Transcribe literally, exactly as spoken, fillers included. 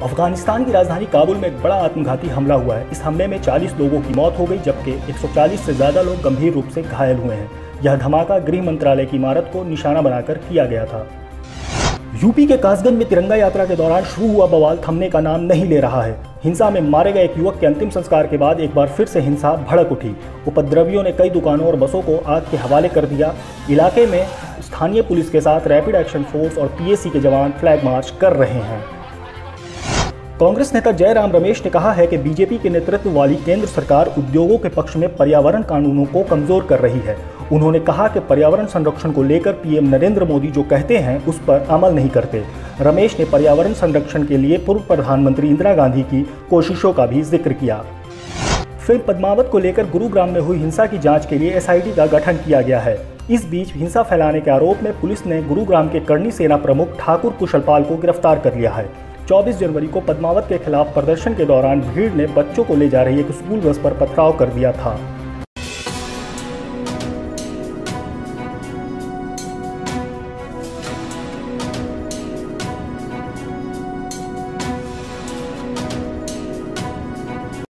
अफगानिस्तान की राजधानी काबुल में एक बड़ा आत्मघाती हमला हुआ है। इस हमले में चालीस लोगों की मौत हो गई, जबकि एक सौ चालीस से ज़्यादा लोग गंभीर रूप से घायल हुए हैं। यह धमाका गृह मंत्रालय की इमारत को निशाना बनाकर किया गया था। यूपी के कासगंज में तिरंगा यात्रा के दौरान शुरू हुआ बवाल थमने का नाम नहीं ले रहा है। हिंसा में मारे गए एक युवक के अंतिम संस्कार के बाद एक बार फिर से हिंसा भड़क उठी। उपद्रवियों ने कई दुकानों और बसों को आग के हवाले कर दिया। इलाके में स्थानीय पुलिस के साथ रैपिड एक्शन फोर्स और पीएसी के जवान फ्लैग मार्च कर रहे हैं। कांग्रेस नेता जयराम रमेश ने कहा है कि बीजेपी के नेतृत्व वाली केंद्र सरकार उद्योगों के पक्ष में पर्यावरण कानूनों को कमजोर कर रही है। उन्होंने कहा कि पर्यावरण संरक्षण को लेकर पीएम नरेंद्र मोदी जो कहते हैं उस पर अमल नहीं करते। रमेश ने पर्यावरण संरक्षण के लिए पूर्व प्रधानमंत्री इंदिरा गांधी की कोशिशों का भी जिक्र किया। फिल्म पद्मावत को लेकर गुरुग्राम में हुई हिंसा की जांच के लिए एसआईटी का गठन किया गया है। इस बीच हिंसा फैलाने के आरोप में पुलिस ने गुरुग्राम के करनी सेना प्रमुख ठाकुर कुशलपाल को गिरफ्तार कर लिया है। चौबीस जनवरी को पद्मावत के खिलाफ प्रदर्शन के दौरान भीड़ ने बच्चों को ले जा रही एक स्कूल बस पर पथराव कर दिया था।